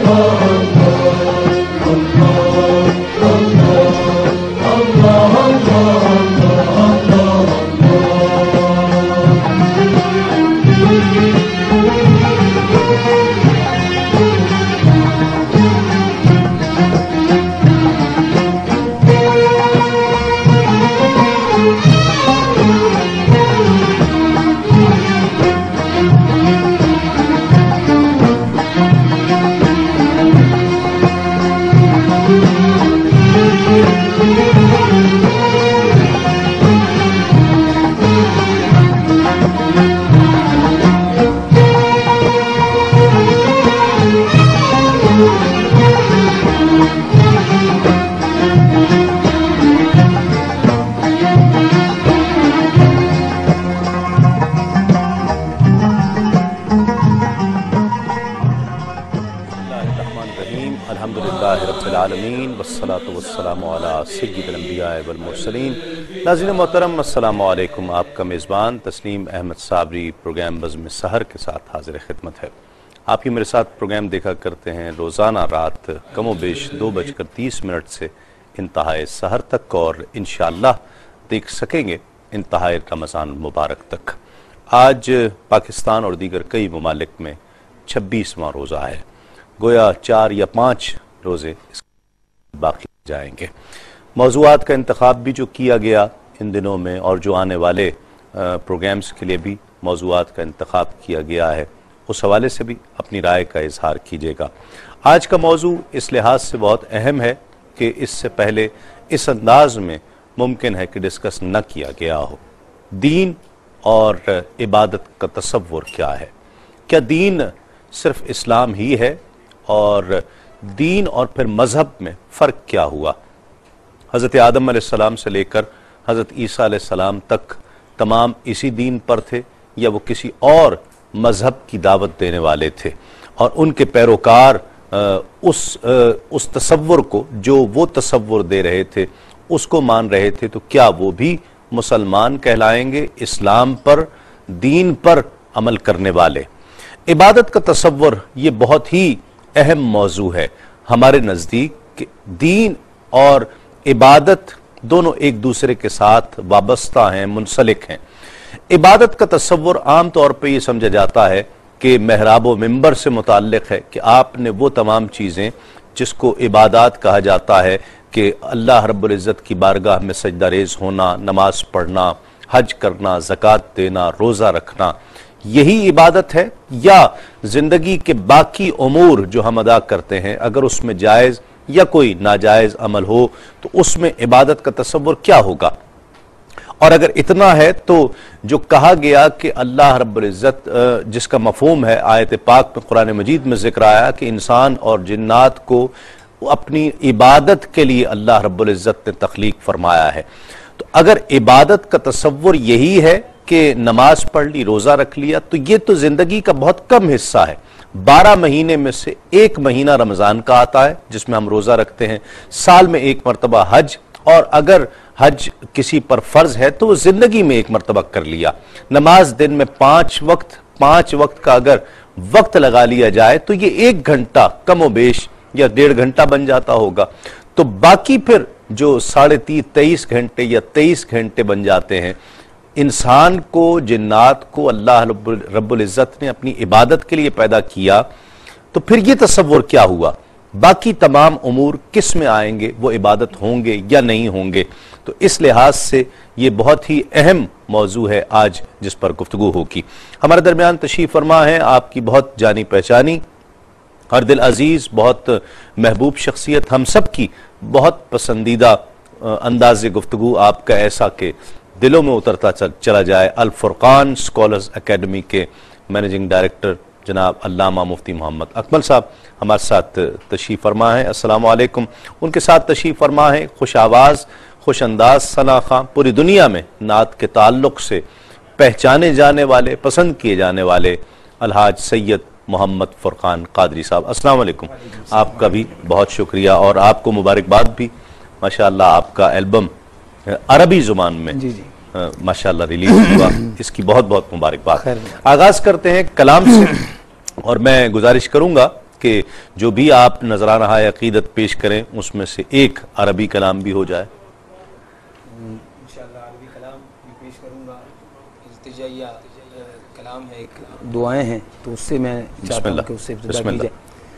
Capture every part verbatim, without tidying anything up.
ناظرین محترم السلام علیکم، آپ کا میزبان تسنیم احمد صابری پروگرام بزم سحر کے ساتھ حاضر خدمت ہے۔ آپ ہی میرے ساتھ پروگرام دیکھا کرتے ہیں روزانہ رات کم و بیش دو بج کر تیس منٹ سے انتہائے سحر تک، اور انشاءاللہ دیکھ سکیں گے انتہائے رمضان مبارک تک۔ آج پاکستان اور دیگر کئی ممالک میں چھبیسواں روزہ ہے، گویا چار یا پانچ روزے اس باقی جائیں گے۔ موضوعات کا انتخاب بھی جو کیا گیا ان دنوں میں، اور جو آنے والے پروگرامز کے لیے بھی موضوعات کا انتخاب کیا گیا ہے، اس حوالے سے بھی اپنی رائے کا اظہار کیجیے گا۔ آج کا موضوع اس لحاظ سے بہت اہم ہے کہ اس سے پہلے اس انداز میں ممکن ہے کہ ڈسکس نہ کیا گیا ہو۔ دین اور عبادت کا تصور کیا ہے؟ کیا دین صرف اسلام ہی ہے؟ اور دین اور پھر مذہب میں فرق کیا ہوا؟ حضرت آدم علیہ السلام سے لے کر حضرت عیسیٰ علیہ السلام تک تمام اسی دین پر تھے، یا وہ کسی اور مذہب کی دعوت دینے والے تھے، اور ان کے پیروکار اس اس تصور کو جو وہ تصور دے رہے تھے اس کو مان رہے تھے، تو کیا وہ بھی مسلمان کہلائیں گے، اسلام پر، دین پر عمل کرنے والے؟ عبادت کا تصور یہ بہت ہی اہم موضوع ہے ہمارے نزدیک، کہ دین اور عبادت دونوں ایک دوسرے کے ساتھ وابستہ ہیں، منسلک ہیں۔ عبادت کا تصور عام طور پہ یہ سمجھا جاتا ہے کہ محراب و منبر سے متعلق ہے، کہ آپ نے وہ تمام چیزیں جس کو عبادات کہا جاتا ہے، کہ اللہ رب العزت کی بارگاہ میں سجدہ ریز ہونا، نماز پڑھنا، حج کرنا، زکوٰۃ دینا، روزہ رکھنا، یہی عبادت ہے؟ یا زندگی کے باقی امور جو ہم ادا کرتے ہیں، اگر اس میں جائز یا کوئی ناجائز عمل ہو تو اس میں عبادت کا تصور کیا ہوگا؟ اور اگر اتنا ہے تو جو کہا گیا کہ اللہ رب العزت، جس کا مفہوم ہے آیت پاک میں قرآن مجید میں ذکر آیا کہ انسان اور جنات کو اپنی عبادت کے لیے اللہ رب العزت نے تخلیق فرمایا ہے، تو اگر عبادت کا تصور یہی ہے کہ نماز پڑھ لی، روزہ رکھ لیا، تو یہ تو زندگی کا بہت کم حصہ ہے۔ بارہ مہینے میں سے ایک مہینہ رمضان کا آتا ہے جس میں ہم روزہ رکھتے ہیں، سال میں ایک مرتبہ حج، اور اگر حج کسی پر فرض ہے تو وہ زندگی میں ایک مرتبہ کر لیا۔ نماز دن میں پانچ وقت پانچ وقت کا اگر وقت لگا لیا جائے تو یہ ایک گھنٹہ کم و بیش یا ڈیڑھ گھنٹہ بن جاتا ہوگا، تو باقی پھر جو ساڑھے تیس تیئیس گھنٹے یا تیئیس گھنٹے بن جاتے ہیں، انسان کو، جنات کو اللہ رب العزت نے اپنی عبادت کے لیے پیدا کیا، تو پھر یہ تصور کیا ہوا؟ باقی تمام امور کس میں آئیں گے؟ وہ عبادت ہوں گے یا نہیں ہوں گے؟ تو اس لحاظ سے یہ بہت ہی اہم موضوع ہے آج جس پر گفتگو ہوگی۔ ہمارے درمیان تشریف فرما ہے آپ کی بہت جانی پہچانی، ہر دل عزیز، بہت محبوب شخصیت، ہم سب کی بہت پسندیدہ انداز گفتگو آپ کا ایسا کہ دلوں میں اترتا چلا جائے، الفرقان اسکالرز اکیڈمی کے مینیجنگ ڈائریکٹر جناب علامہ مفتی محمد اکمل صاحب ہمارے ساتھ تشریف فرما ہے۔ السلام علیکم۔ ان کے ساتھ تشریف فرما ہے خوش آواز، خوش انداز، ثنا خواں، پوری دنیا میں نعت کے تعلق سے پہچانے جانے والے، پسند کیے جانے والے الحاج سید محمد فرقان قادری صاحب۔ السلام علیکم۔ آپ کا بھی بہت شکریہ، اور آپ کو مبارکباد بھی۔ ماشاءاللہ آپ کا البم عربی زبان میں جی جی ماشاءاللہ ریلیز ہوا، اس کی بہت بہت مبارکباد۔ آغاز کرتے ہیں کلام سے، اور میں گزارش کروں گا کہ جو بھی آپ نذرانہ عقیدت پیش کریں اس میں سے ایک عربی کلام بھی ہو جائے؟ انشاءاللہ عربی کلام بھی پیش کروں گا. التجائیہ کلام ہے، ایک دعائیں ہیں، تو اس سے میں چاہتا ہوں کہ اس سے ابتدا کی جائے.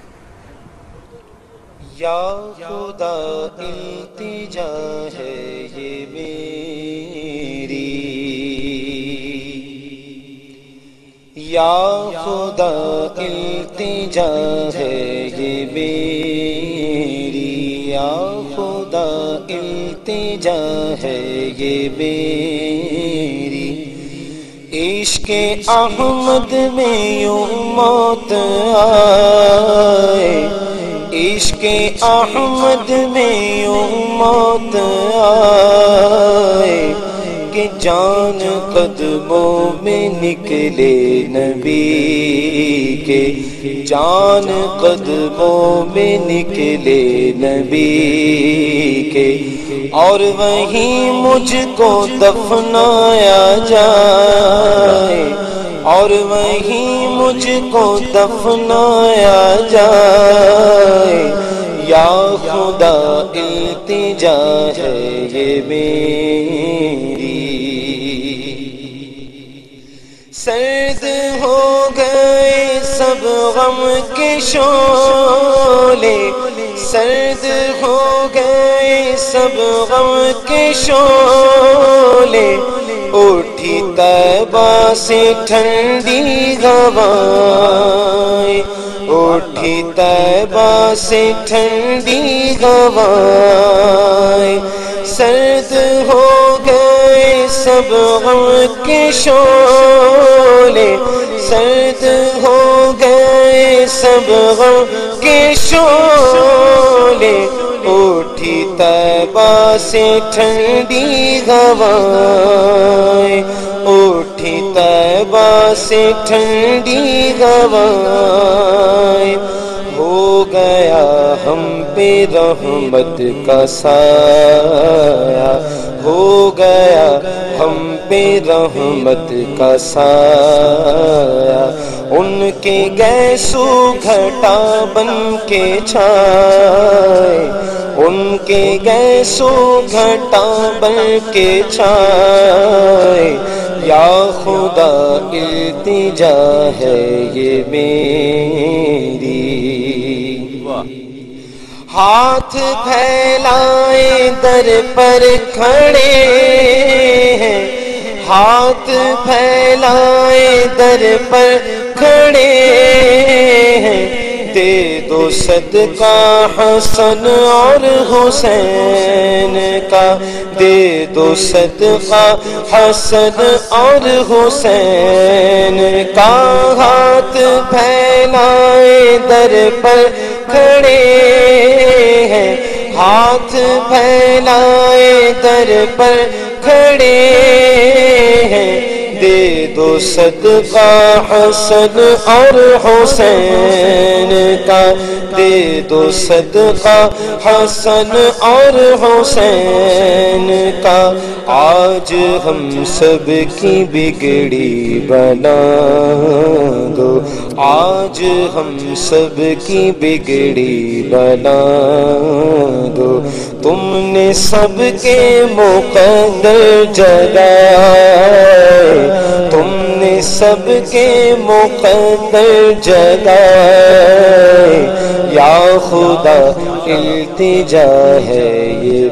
یا خدا التجا ہے یہ میری، یا خدا التجا ہے یہ میری، یا خدا التجا ہے یہ میری. عشق احمد میں یوں موت آئے، عشق احمد میں یوں موت آئے کہ جان قدموں میں نکلے نبی کے، جان قدموں میں نکلے نبی کے، اور وہیں مجھ کو دفنایا جائے، اور وہیں مجھ کو دفنایا جائے. یا خدا التجا ہے یہ میری. سرد ہو گئے سب غم کے شعلے، سرد ہو گئے سب غم کے شعلے، اٹھی طیبہ سے ٹھنڈی ہوائیں، اٹھی طیبہ سے ٹھنڈی ہوائیں. سرد ہو گئے سب غم کے شعلے، سرد ہو گئے سب غم کے شعلے، اٹھی طیبہ سے ٹھنڈی ہوائیں، اٹھی طیبہ سے ٹھنڈی ہوائیں. ہو گیا ہم پہ رحمت کا سایہ، ہو گیا ہم پہ رحمت کا سایہ. ان کے گیسو گھٹا بن کے چھائے، ان کے گیسو گھٹا بن کے چھائے. یا خدا التجا ہے یہ میری. ہاتھ پھیلائے در پر کھڑے ہیں، ہاتھ پھیلائے در پر کھڑے ہیں. دے دو صدقہ حسن اور حسین کا، دے دو صدقہ حسن اور حسین کا. ہاتھ پھیلائے در پر کھڑے ہیں، ہاتھ پھیلائے در پر کھڑے ہیں. دے دو صدقہ حسن اور حسین کا، دے دو صدقہ حسن اور حسین کا. آج ہم سب کی بگڑی بنا دو، آج ہم سب کی بگڑی بنا دو. تم نے سب کے مقدر جگائے، تم نے سب کے مقدر جگائے. یا خدا التجا ہے یہ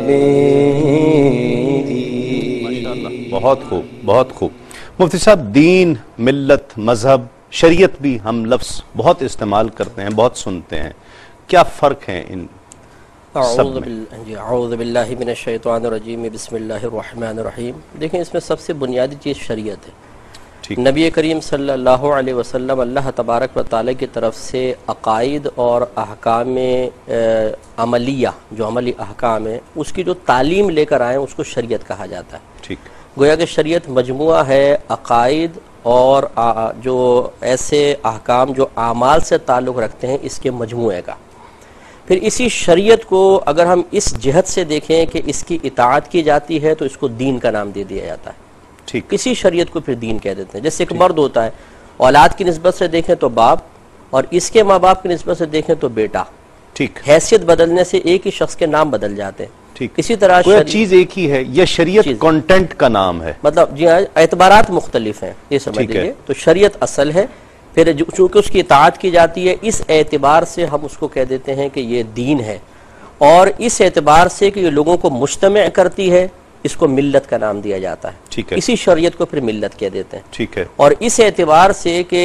میری. بہت خوب، بہت خوب. مفتی صاحب، دین، ملت، مذہب، شریعت بھی ہم لفظ بہت استعمال کرتے ہیں، بہت سنتے ہیں. کیا فرق ہے ان سب میں؟ اعوذ باللہ من الشیطان الرجیم، بسم اللہ الرحمن الرحیم. دیکھیں، اس میں سب سے بنیادی چیز شریعت ہے. نبی کریم صلی اللہ علیہ وسلم اللہ تبارک و تعالی کی طرف سے عقائد اور احکام عملیہ، جو عملی احکام ہیں، اس کی جو تعلیم لے کر آئیں اس کو شریعت کہا جاتا ہے. ٹھیک. گویا کہ شریعت مجموعہ ہے عقائد اور جو ایسے احکام جو اعمال سے تعلق رکھتے ہیں اس کے مجموعے کا. پھر اسی شریعت کو اگر ہم اس جہت سے دیکھیں کہ اس کی اطاعت کی جاتی ہے تو اس کو دین کا نام دے دیا جاتا ہے. ٹھیک. کسی شریعت کو پھر دین کہہ دیتے ہیں. جیسے ایک مرد ہوتا ہے، اولاد کی نسبت سے دیکھیں تو باپ، اور اس کے ماں باپ کی نسبت سے دیکھیں تو بیٹا. ٹھیک. حیثیت بدلنے سے ایک ہی شخص کے نام بدل جاتے ہیں. ٹھیک. اسی طرح کوئی چیز ایک ہی ہے یا شریعت کانٹینٹ کا نام ہے؟ مطلب جی ہاں اعتبارات مختلف ہیں یہ سمجھ لیجیے. تو شریعت اصل ہے، پھر چونکہ اس کی اطاعت کی جاتی ہے اس اعتبار سے ہم اس کو کہہ دیتے ہیں کہ یہ دین ہے، اور اس اعتبار سے کہ یہ لوگوں کو مجتمع کرتی ہے اس کو ملت کا نام دیا جاتا ہے. ٹھیک ہے. اسی شریعت کو پھر ملت کہہ دیتے ہیں. ٹھیک ہے. اور اس اعتبار سے کہ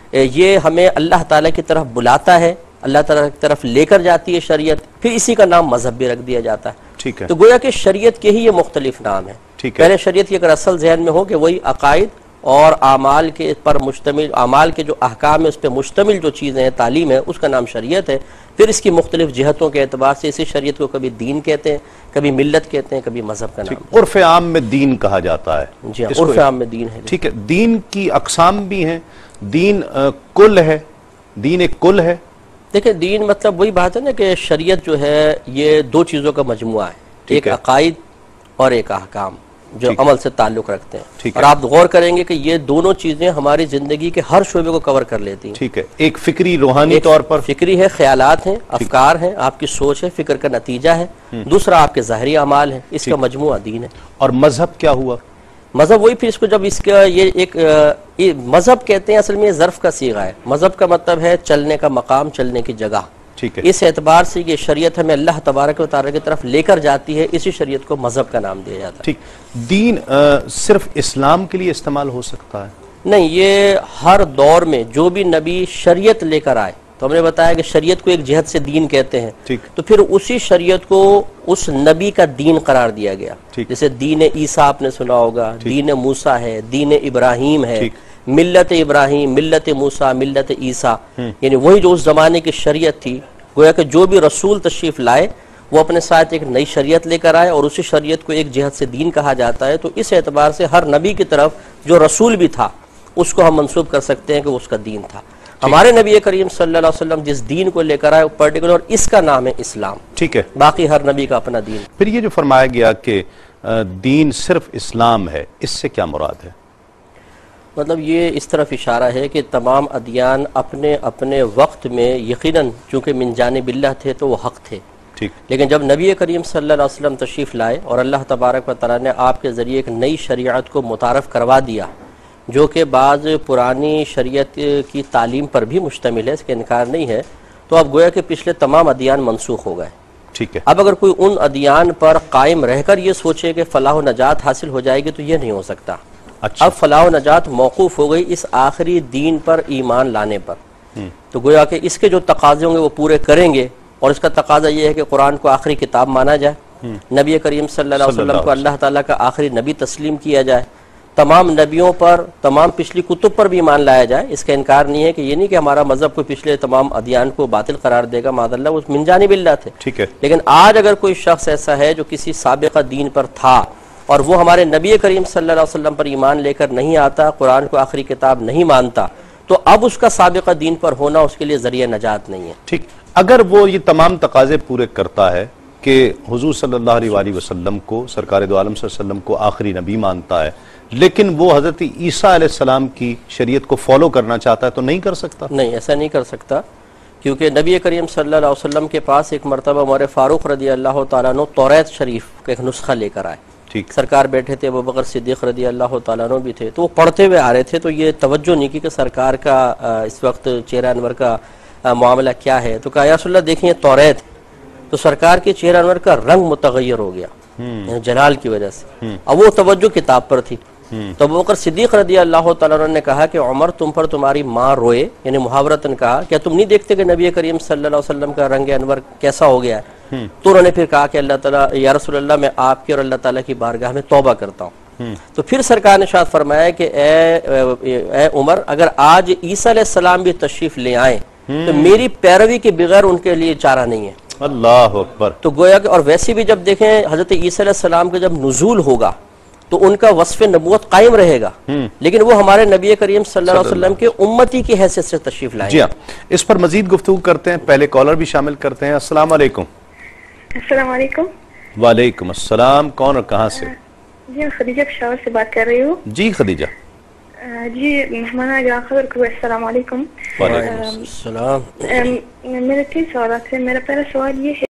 یہ ہمیں اللہ تعالیٰ کی طرف بلاتا ہے، اللہ تعالیٰ کی طرف لے کر جاتی ہے شریعت، پھر اسی کا نام مذہب بھی رکھ دیا جاتا ہے. ٹھیک ہے. تو گویا کہ شریعت کے ہی یہ مختلف نام ہیں. ٹھیک ہے. پہلے شریعت کی اگر اصل ذہن میں ہو کہ وہی عقائد اور اعمال کے پر مشتمل، اعمال کے جو احکام ہے اس پہ مشتمل جو چیزیں ہیں، تعلیم ہے، اس کا نام شریعت ہے. پھر اس کی مختلف جہتوں کے اعتبار سے اسی شریعت کو کبھی دین کہتے ہیں، کبھی ملت کہتے ہیں، کبھی مذہب کا نام. عرف عام میں دین کہا جاتا ہے. جی ہاں عرف عام میں دین ہے. ٹھیک ہے. دین کی اقسام بھی ہیں. دین کل ہے، دین ایک کل ہے. دیکھیں دین مطلب وہی بات ہے نا کہ شریعت جو ہے یہ دو چیزوں کا مجموعہ ہے، ایک عقائد اور ایک احکام جو عمل سے تعلق رکھتے ہیں. اور آپ غور کریں گے کہ یہ دونوں چیزیں ہماری زندگی کے ہر شعبے کو کور کر لیتی ہیں. ٹھیک ہے. ایک فکری روحانی طور پر فکری ہے، خیالات ہیں، افکار ہیں، آپ کی سوچ ہے، فکر کا نتیجہ ہے. دوسرا آپ کے ظاہری اعمال ہیں، اس کا مجموعہ دین ہے. اور مذہب کیا ہوا؟ مذہب وہی پھر اس کو جب اس کا یہ ایک مذہب کہتے ہیں، اصل میں یہ ظرف کا صیغہ ہے. مذہب کا مطلب ہے چلنے کا مقام، چلنے کی جگہ. ٹھیک ہے. اس اعتبار سے یہ شریعت ہمیں اللہ تبارک و تعالی کی طرف لے کر جاتی ہے، اسی شریعت کو مذہب کا نام دیا جاتا ہے. ٹھیک. دین صرف اسلام کے لیے استعمال ہو سکتا ہے؟ نہیں، یہ ہر دور میں جو بھی نبی شریعت لے کر آئے، تو ہم نے بتایا کہ شریعت کو ایک جہت سے دین کہتے ہیں. ٹھیک. تو پھر اسی شریعت کو اس نبی کا دین قرار دیا گیا. جیسے دین عیسیٰ آپ نے سنا ہوگا، دین موسیٰ ہے، دین ابراہیم ہے، ملت ابراہیم، ملت موسیٰ، ملت عیسیٰ. یعنی وہی جو اس زمانے کی شریعت تھی، گویا کہ جو بھی رسول تشریف لائے وہ اپنے ساتھ ایک نئی شریعت لے کر آئے، اور اسی شریعت کو ایک جہت سے دین کہا جاتا ہے. تو اس اعتبار سے ہر نبی کی طرف جو رسول بھی تھا اس کو ہم منسوب کر سکتے ہیں کہ وہ اس کا دین تھا. ہمارے نبی کریم صلی اللہ علیہ وسلم جس دین کو لے کر آئے پرٹیکولر، اور اس کا نام ہے اسلام. ٹھیک ہے. باقی ہر نبی کا اپنا دین. پھر یہ جو فرمایا گیا کہ دین صرف اسلام ہے، اس سے کیا مراد ہے؟ مطلب یہ اس طرف اشارہ ہے کہ تمام ادیان اپنے اپنے وقت میں یقیناً چونکہ من جانب اللہ تھے تو وہ حق تھے. ٹھیک. لیکن جب نبی کریم صلی اللہ علیہ وسلم تشریف لائے اور اللہ تبارک و تعالیٰ نے آپ کے ذریعے ایک نئی شریعت کو متعارف کروا دیا جو کہ بعض پرانی شریعت کی تعلیم پر بھی مشتمل ہے، اس کا انکار نہیں ہے، تو اب گویا کہ پچھلے تمام ادیان منسوخ ہو گئے. ٹھیک ہے. اب اگر کوئی ان ادیان پر قائم رہ کر یہ سوچے کہ فلاح و نجات حاصل ہو جائے گی تو یہ نہیں ہو سکتا. اچھا. اب فلاح و نجات موقوف ہو گئی اس آخری دین پر ایمان لانے پر. تو گویا کہ اس کے جو تقاضے ہوں گے وہ پورے کریں گے، اور اس کا تقاضا یہ ہے کہ قرآن کو آخری کتاب مانا جائے، نبی کریم صلی اللہ علیہ وسلم کو اللہ تعالیٰ کا آخری نبی تسلیم کیا جائے، تمام نبیوں پر، تمام پچھلی کتب پر بھی ایمان لایا جائے. اس کا انکار نہیں ہے کہ یہ نہیں کہ ہمارا مذہب کو پچھلے تمام ادیان کو باطل قرار دے گا، معاذ اللہ وہ من جانب اللہ تھے. ٹھیک ہے. لیکن آج اگر کوئی شخص ایسا ہے جو کسی سابقہ دین پر تھا اور وہ ہمارے نبی کریم صلی اللہ علیہ وسلم پر ایمان لے کر نہیں آتا، قرآن کو آخری کتاب نہیں مانتا، تو اب اس کا سابقہ دین پر ہونا اس کے لیے ذریعہ نجات نہیں ہے. ٹھیک. اگر وہ یہ تمام تقاضے پورے کرتا ہے کہ حضور صلی اللہ علیہ وآلہ وسلم کو، سرکار دو عالم صلی اللہ علیہ وسلم کو آخری نبی مانتا ہے، لیکن وہ حضرت عیسیٰ علیہ السلام کی شریعت کو فالو کرنا چاہتا ہے تو نہیں کر سکتا؟ نہیں، ایسا نہیں کر سکتا، کیونکہ نبی کریم صلی اللہ علیہ وسلم کے پاس ایک مرتبہ عمر فاروق رضی اللہ تعالیٰ عنہ توریت شریف کا ایک نسخہ لے کر آئے. ٹھیک. سرکار بیٹھے تھے، ابوبکر صدیق رضی اللہ تعالیٰ عنہ بھی تھے، تو وہ پڑھتے ہوئے آ رہے تھے، تو یہ توجہ نہیں کی کہ سرکار کا اس وقت چہرہ انور کا معاملہ کیا ہے. تو کہا یا رسول اللہ دیکھیں توریت. تو سرکار کے چہرہ انور کا رنگ متغیر ہو گیا جلال کی وجہ سے، اب وہ توجہ کتاب پر تھی. تو ابوبکر صدیق رضی اللہ تعالیٰ عنہ نے کہا کہ عمر تم پر تمہاری ماں روئے، یعنی محاورتاً کہا کیا تم نہیں دیکھتے کہ نبی کریم صلی اللہ علیہ وسلم کا رنگ انور کیسا ہو گیا ہے؟ تو انہوں نے پھر کہا کہ اللہ تعالیٰ یا رسول اللہ میں آپ کی اور اللہ تعالیٰ کی بارگاہ میں توبہ کرتا ہوں. تو پھر سرکار نے ارشاد فرمایا کہ اے اے عمر، اگر آج عیسیٰ علیہ السلام بھی تشریف لے آئیں تو میری پیروی کے بغیر ان کے لیے چارہ نہیں ہے. اللہ اکبر. تو گویا کہ اور ویسے بھی جب دیکھیں حضرت عیسیٰ علیہ السلام کا جب نزول ہوگا تو ان کا وصف نبوت قائم رہے گا، لیکن وہ ہمارے نبی کریم صلی اللہ علیہ وسلم کے امتی کی حیثیت سے تشریف لائیں. جی ہاں، اس پر مزید گفتگو کرتے ہیں. پہلے کالر بھی شامل کرتے ہیں. السلام علیکم. السلام علیکم. وعلیکم السلام. کون اور کہاں سے؟ جی میں خدیجہ پشاور سے بات کر رہی ہوں. جی خدیجہ. جی مہمان آگے خبر کو السلام علیکم. وعلیکم السلام. میرے تین سوالات ہیں. میرا پہلا سوال یہ ہے